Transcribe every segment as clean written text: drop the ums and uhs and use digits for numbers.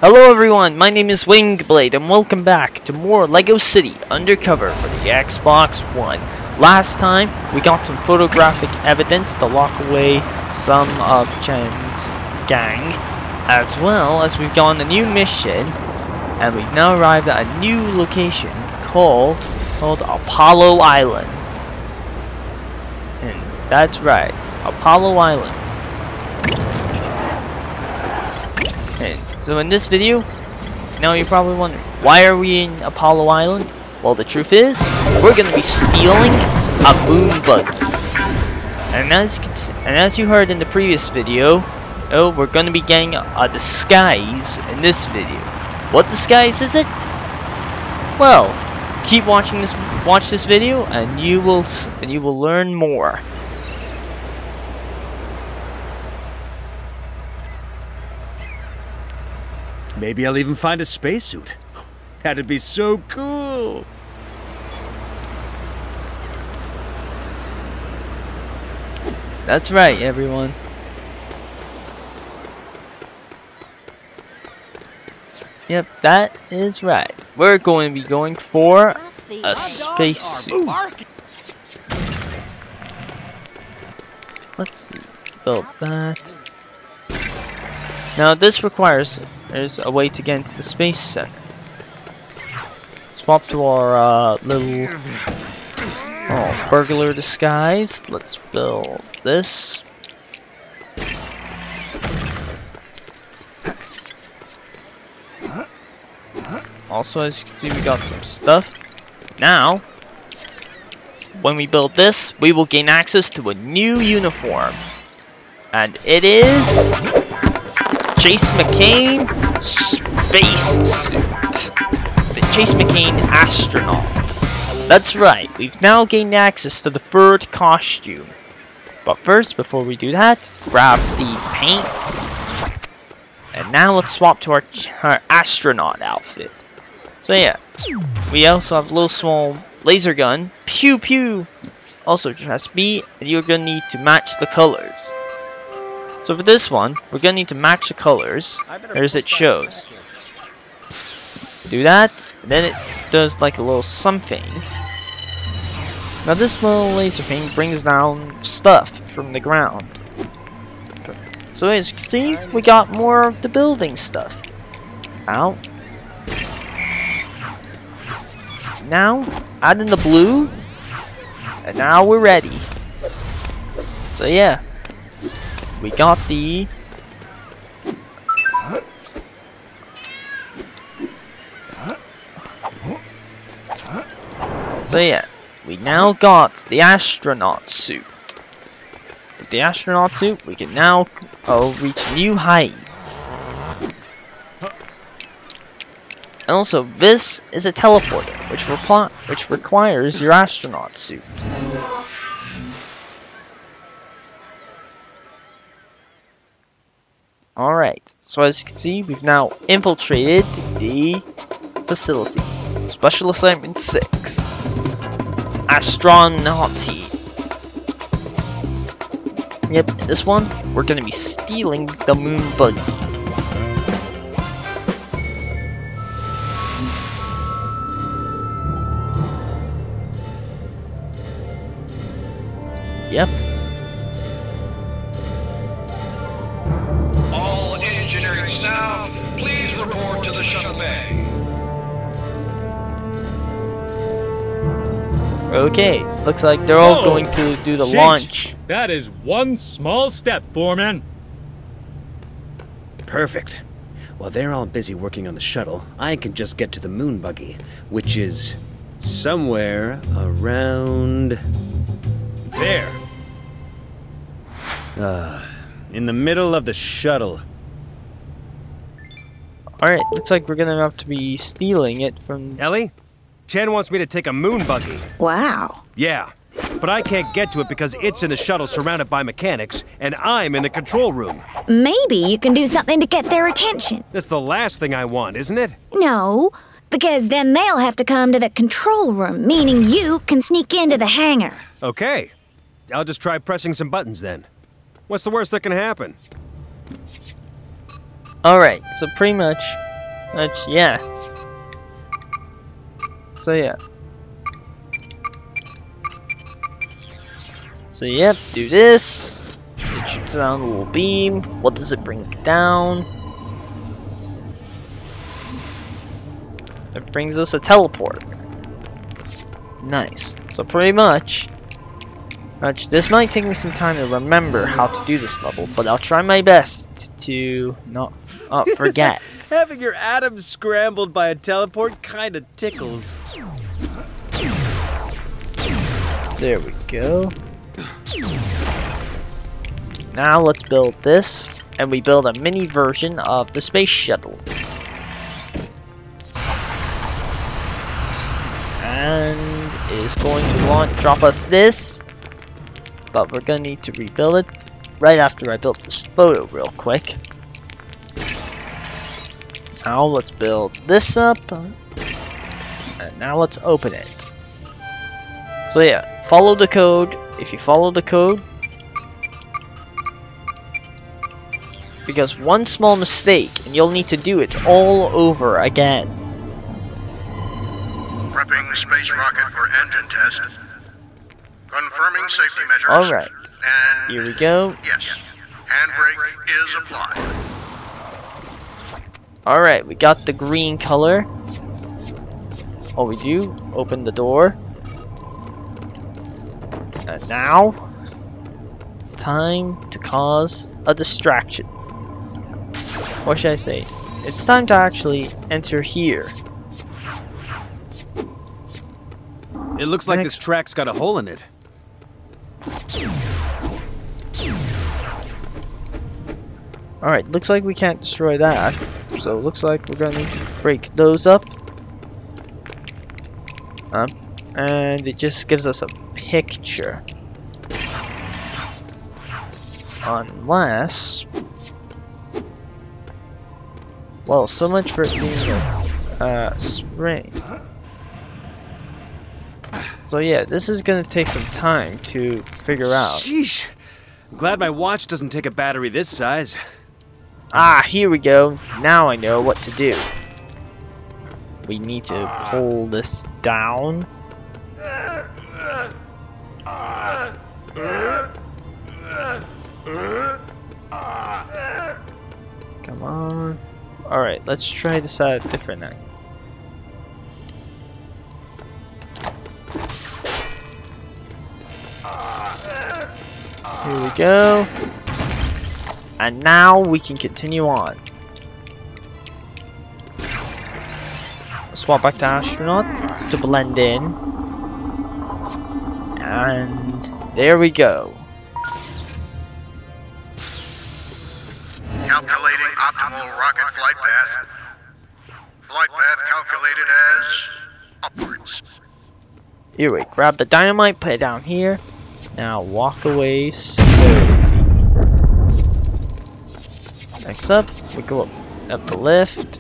Hello everyone, my name is Wingblade and welcome back to more Lego City Undercover for the Xbox One. Last time, we got some photographic evidence to lock away some of Chen's gang, as well as we've gotten a new mission, and we've now arrived at a new location called Apollo Island. And that's right, Apollo Island. And so in this video, now you're probably wondering, why are we in Apollo Island? Well, the truth is, we're going to be stealing a moon buggy. And as you heard in the previous video, we're going to be getting a disguise in this video. What disguise is it? Well, keep watching this. Watch this video, and you will learn more. Maybe I'll even find a spacesuit. That'd be so cool. That's right, everyone. Yep, that is right. We're going to be going for a spacesuit. Let's see. Build that. Now this requires, there's a way to get into the space center. Swap to our little burglar disguise. Let's build this. Also, as you can see, we got some stuff. Now, when we build this, we will gain access to a new uniform. And it is Chase McCain spacesuit. The Chase McCain astronaut. That's right, we've now gained access to the third costume. But first, before we do that, grab the paint. And now let's swap to our astronaut outfit. So yeah, we also have a little small laser gun. Pew pew! Also just B, and you're gonna need to match the colors. So for this one, we're gonna need to match the colors as it shows. Do that, and then it does like a little something. Now this little laser thing brings down stuff from the ground. So as you can see, we got more of the building stuff. Out. Now, add in the blue, and now we're ready. So yeah, we got the we now got the astronaut suit. With the astronaut suit, we can now reach new heights. And also, this is a teleporter, which requires your astronaut suit. Alright, so as you can see, we've now infiltrated the facility. Special Assignment 6. Astronauty. Yep, in this one, we're gonna be stealing the moon buggy. Yep. All engineering staff, please report to the shuttle bay. Okay, looks like they're all going to do the launch. That is one small step, Foreman. Perfect. While they're all busy working on the shuttle, I can just get to the moon buggy, which is somewhere around there. In the middle of the shuttle. Alright, looks like we're gonna have to be stealing it from... Ellie? Chen wants me to take a moon buggy. Wow. Yeah, but I can't get to it because it's in the shuttle surrounded by mechanics, and I'm in the control room. Maybe you can do something to get their attention. That's the last thing I want, isn't it? No, because then they'll have to come to the control room, meaning you can sneak into the hangar. Okay. I'll just try pressing some buttons then. What's the worst that can happen? Alright, so pretty much Which, yeah. So yeah. So yep, do this. It shoots down a little beam. What does it bring down? It brings us a teleport. Nice. So pretty much, this might take me some time to remember how to do this level, but I'll try my best to not forget. Having your atoms scrambled by a teleport kinda tickles. There we go. Now let's build this, and we build a mini version of the space shuttle. And it's going to drop us this, but we're gonna need to rebuild it right after I built this photo real quick. Now let's build this up, and now let's open it. So yeah, follow the code. If you follow the code, because one small mistake and you'll need to do it all over again. Prepping space rocket for engine test. Confirming safety measures. Alright, And here we go. yes, handbrake is applied. Alright, we got the green color. All we do, open the door. And now, time to cause a distraction. What should I say? It's time to actually enter here. It looks like Next. this track's got a hole in it. Alright, looks like we can't destroy that. So it looks like we're gonna need to break those up. And it just gives us a picture. Unless... well, so much for it being a spring. So yeah, this is gonna take some time to figure out. Sheesh. I'm glad my watch doesn't take a battery this size. Ah, here we go. Now I know what to do. We need to pull this down. Come on. Alright, let's try this out a different angle. Here we go. And now we can continue on. Swap back to astronaut to blend in. And there we go. Calculating optimal rocket flight path. Flight path calculated as upwards. Here we grab the dynamite, put it down here. Now walk away slowly. Next up, we go up the lift.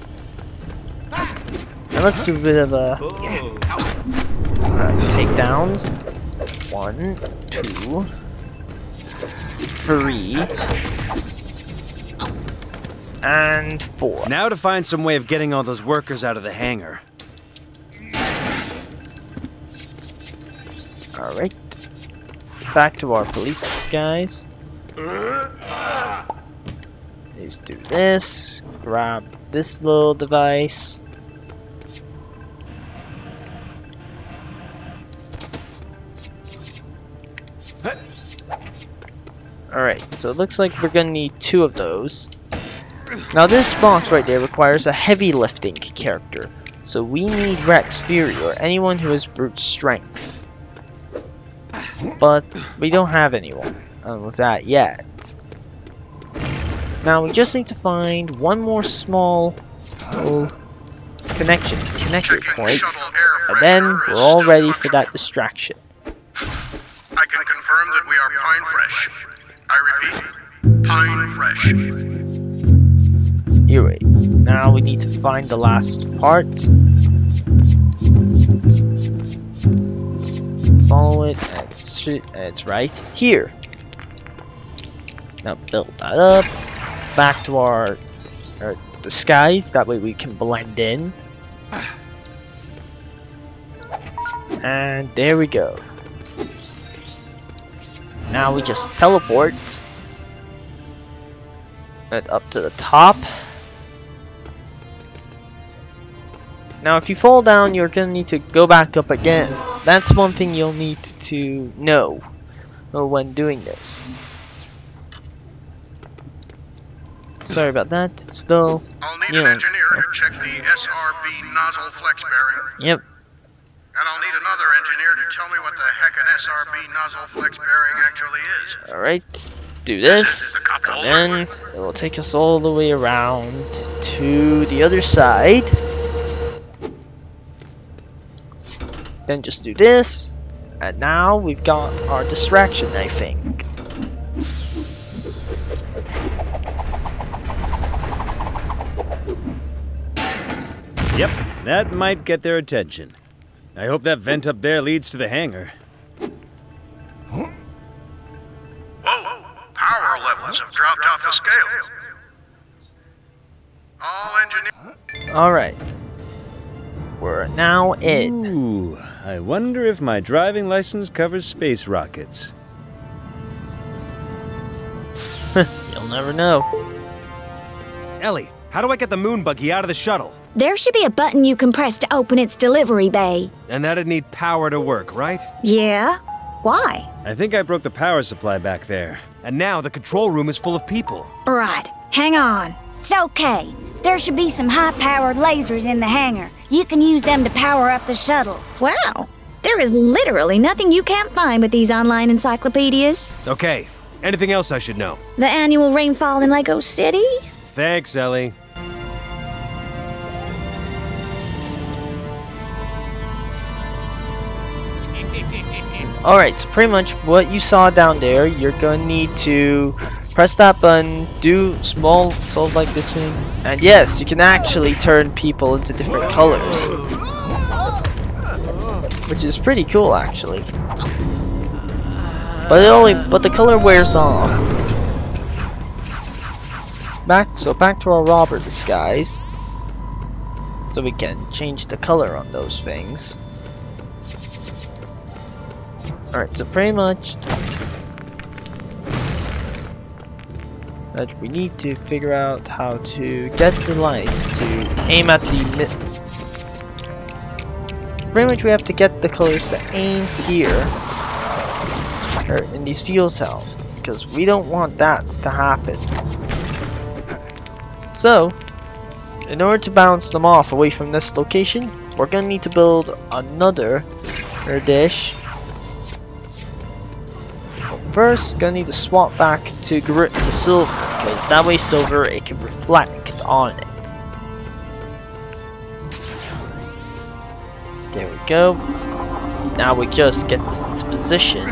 And let's do a bit of a takedowns. 1, 2, 3, and 4. Now to find some way of getting all those workers out of the hangar. Alright. Back to our police disguise. Let's do this. Grab this little device. Alright, so it looks like we're gonna need 2 of those. Now this box right there requires a heavy lifting character. So we need Rex Fury or anyone who has brute strength. But we don't have anyone with that yet. Now we just need to find one more small little connector point, and then we're all ready for that distraction. I can confirm that we are pine fresh. I repeat, pine fresh. Here we. Now we need to find the last part. Follow it, and it's right here. Now build that up. Back to the disguise, that way we can blend in. And there we go. Now we just teleport it up to the top. Now if you fall down, you're gonna need to go back up again. That's one thing you'll need to know when doing this. Sorry about that. Still, I'll need an engineer to check the SRB nozzle flex bearing. Yep. And I'll need another engineer to tell me what the heck an SRB nozzle flex bearing actually is. Alright, do this, and then it will take us all the way around to the other side. Then just do this, and now we've got our distraction, I think. Yep, that might get their attention. I hope that vent up there leads to the hangar. Whoa! Power levels have dropped off the scale. All engineers. Alright. We're now in. Ooh, I wonder if my driving license covers space rockets. You'll never know. Ellie, how do I get the moon buggy out of the shuttle? There should be a button you can press to open its delivery bay. And that'd need power to work, right? Yeah? Why? I think I broke the power supply back there. And now the control room is full of people. Right. Hang on. It's okay. There should be some high-powered lasers in the hangar. You can use them to power up the shuttle. Wow. There is literally nothing you can't find with these online encyclopedias. Okay, anything else I should know? The annual rainfall in Lego City? Thanks, Ellie. Alright, so pretty much what you saw down there, you're gonna need to press that button, do small, sort of like this thing, and yes, you can actually turn people into different colors. Which is pretty cool, actually. But the color wears off. Back to our robber disguise. So we can change the color on those things. Alright, so pretty much that we need to figure out how to get the lights to aim at the pretty much we have to get the colors to aim here or in these fuel cells, because we don't want that to happen. So in order to bounce them off away from this location, we're gonna need to build another dish. First, gonna need to swap back to silver, because that way silver, it can reflect on it. There we go. Now we just get this into position.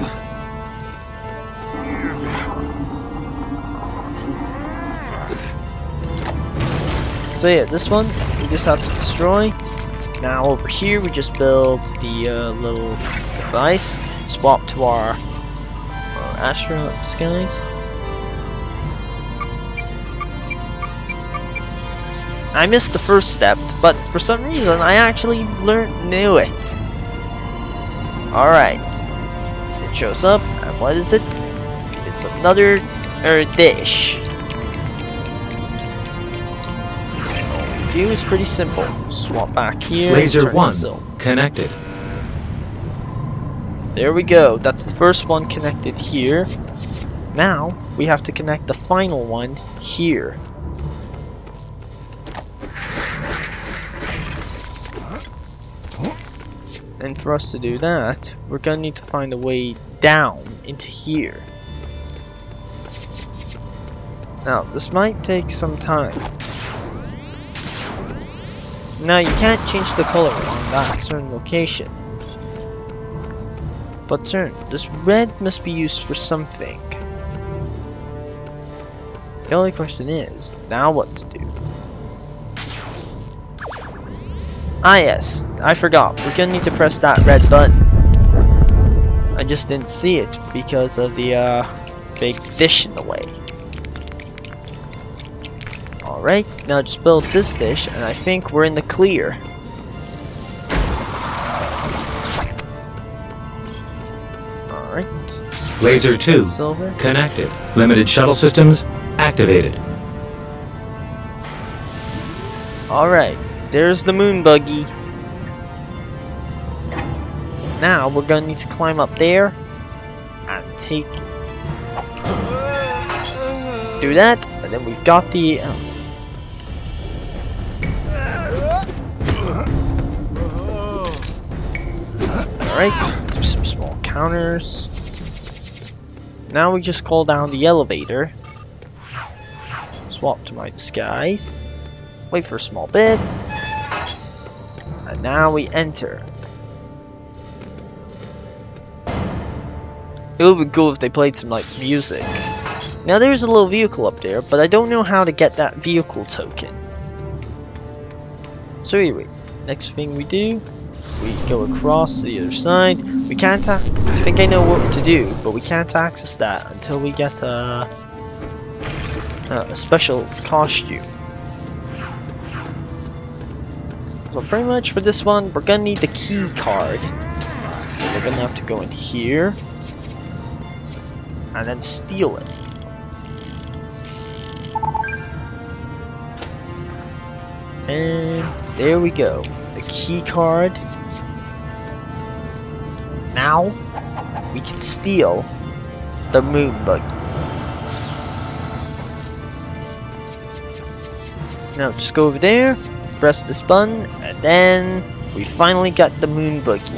So yeah, this one we just have to destroy. Now over here we just build the little device. Swap to our astronaut disguise. I missed the first step, but for some reason I actually knew it. Alright. It shows up, and what is it? It's another dish. All we do is pretty simple. Swap back here. Laser 1 connected. There we go, that's the first one connected here. Now, we have to connect the final one here. And for us to do that, we're gonna need to find a way down into here. Now, this might take some time. Now, you can't change the color on that certain location. But certain, this red must be used for something. The only question is, now what to do? Ah yes, I forgot, we're gonna need to press that red button. I just didn't see it because of the big dish in the way. Alright, now just build this dish, and I think we're in the clear. Alright. Laser 2 Silver. connected. Limited shuttle systems activated. Alright, there's the moon buggy. Now we're gonna need to climb up there and take it. Do that, and then we've got the Alright, do some small counters. Now we just call down the elevator. Swap to my disguise. Wait for a small bit. And now we enter. It would be cool if they played some like music. Now there's a little vehicle up there, but I don't know how to get that vehicle token. So anyway, next thing we do, we go across to the other side. We can't, I think I know what to do, but we can't access that until we get a special costume. So pretty much for this one, we're gonna need the key card. So we're gonna have to go into here and then steal it. And there we go, the key card. Now we can steal the moon buggy. Now just go over there, press this button, and then we finally got the moon buggy.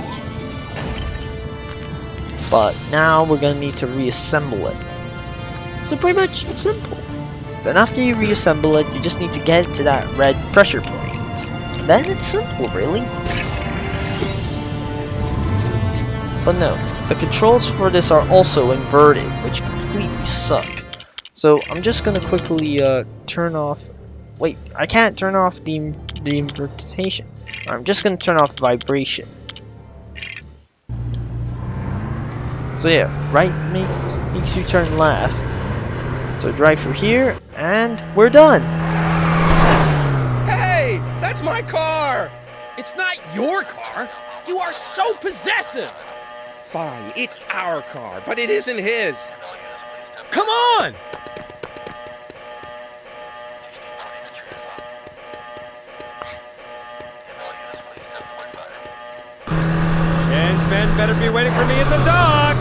But now we're gonna need to reassemble it. So pretty much simple. Then after you reassemble it, you just need to get it to that red pressure point. And then it's simple, really. But no, the controls for this are also inverted, which completely suck. So I'm just gonna quickly turn off. Wait, I can't turn off the invertation. I'm just gonna turn off vibration. So yeah, right makes you turn left. So drive through here, and we're done. Hey, that's my car! It's not your car. You are so possessive. Fine, it's our car, but it isn't his. Come on! Chance Ben better be waiting for me at the dock!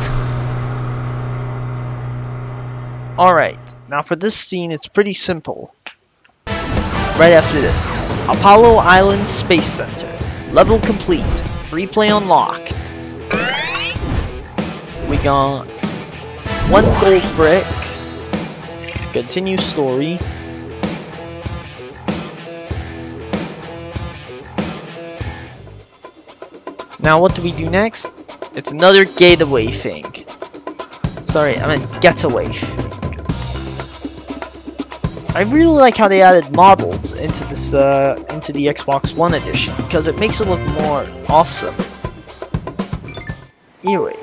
Alright, now for this scene, it's pretty simple. Right after this, Apollo Island Space Center. Level complete. Free play unlocked. We got 1 gold brick. Continue story. Now what do we do next? It's another getaway thing. Sorry, I meant getaway. I really like how they added models into this into the Xbox One edition because it makes it look more awesome. Anyway.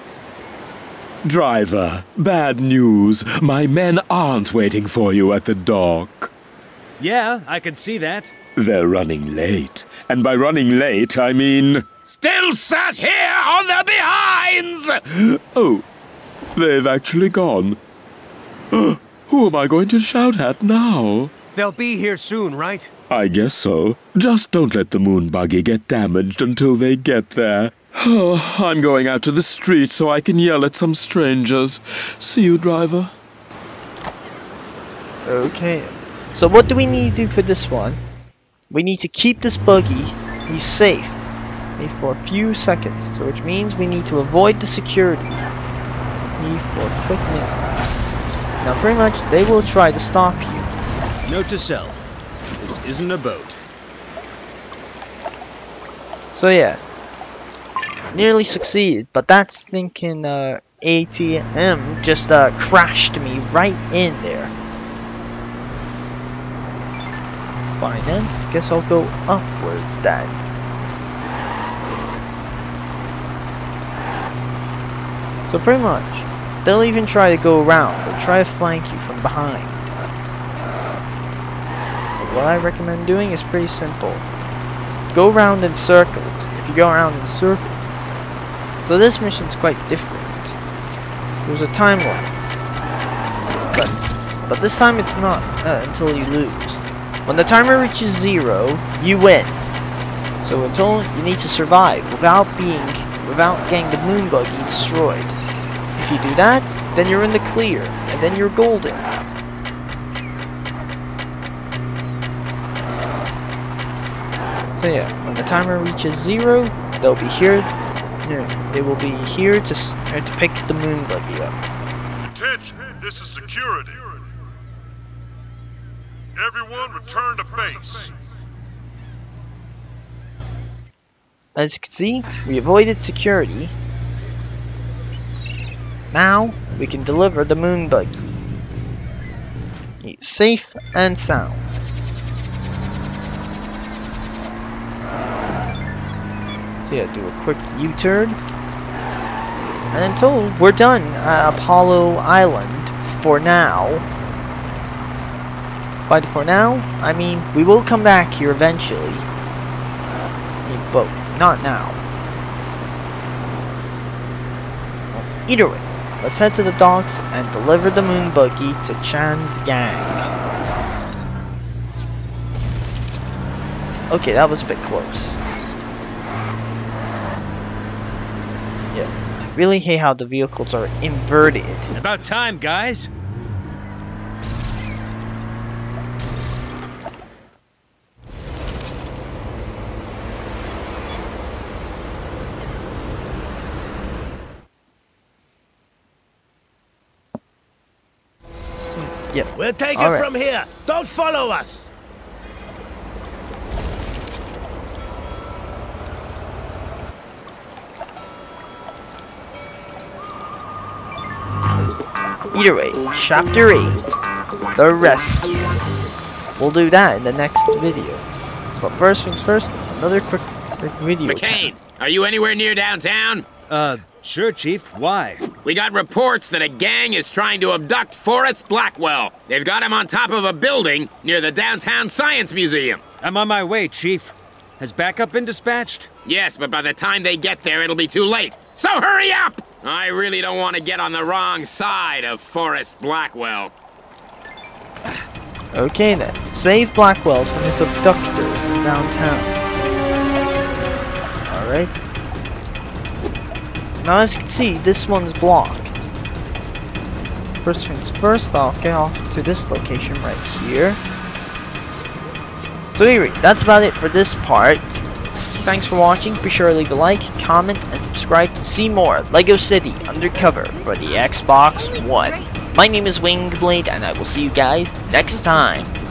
Driver, bad news. My men aren't waiting for you at the dock. Yeah, I can see that. They're running late. And by running late, I mean... Still sat here on their behinds! Oh, they've actually gone. Who am I going to shout at now? They'll be here soon, right? I guess so. Just don't let the moon buggy get damaged until they get there. Oh, I'm going out to the street so I can yell at some strangers. See you, driver. Okay. So what do we need to do for this one? We need to keep this buggy. He's safe. For a few seconds. So which means we need to avoid the security. Need for a quick minute. Now pretty much they will try to stop you. Note to self. This isn't a boat. So yeah. Nearly succeeded, but that stinking ATM just crashed me right in there. Fine then, guess I'll go upwards then. So pretty much, they'll even try to go around, they'll try to flank you from behind. what I recommend doing is pretty simple. Go around in circles. If you go around in circles. So this mission's quite different. There's a timeline. But this time it's not until you lose. When the timer reaches 0, you win. So until you need to survive without getting the moon buggy destroyed. If you do that, then you're in the clear, and then you're golden. So yeah, when the timer reaches 0, they'll be here. They will be here to pick the moon buggy up. Attention, this is security. Everyone return to base. As you can see, we avoided security. Now, we can deliver the moon buggy. It's safe and sound. So yeah, do a quick U-turn. And until we're done at Apollo Island, for now. By for now, I mean, we will come back here eventually. But not now. Well, either way, let's head to the docks and deliver the moon buggy to Chan's gang. Okay, that was a bit close. Yeah, I really hate how the vehicles are inverted. About time, guys. Yep. We'll take it from here. Don't follow us. Either way, Chapter 8, The Rescue. We'll do that in the next video. But first things first, another quick video. McCain, are you anywhere near downtown? Sure, Chief. Why? We got reports that a gang is trying to abduct Forrest Blackwell. They've got him on top of a building near the downtown Science Museum. I'm on my way, Chief. Has backup been dispatched? Yes, but by the time they get there, it'll be too late. So hurry up! I really don't want to get on the wrong side of Forrest Blackwell. Okay then, save Blackwell from his abductors in downtown. Alright. Now as you can see, this one's blocked. First things first, I'll get off to this location right here. So anyway, that's about it for this part. Thanks for watching, be sure to leave a like, comment, and subscribe to see more Lego City Undercover for the Xbox One. My name is Wingblade, and I will see you guys next time.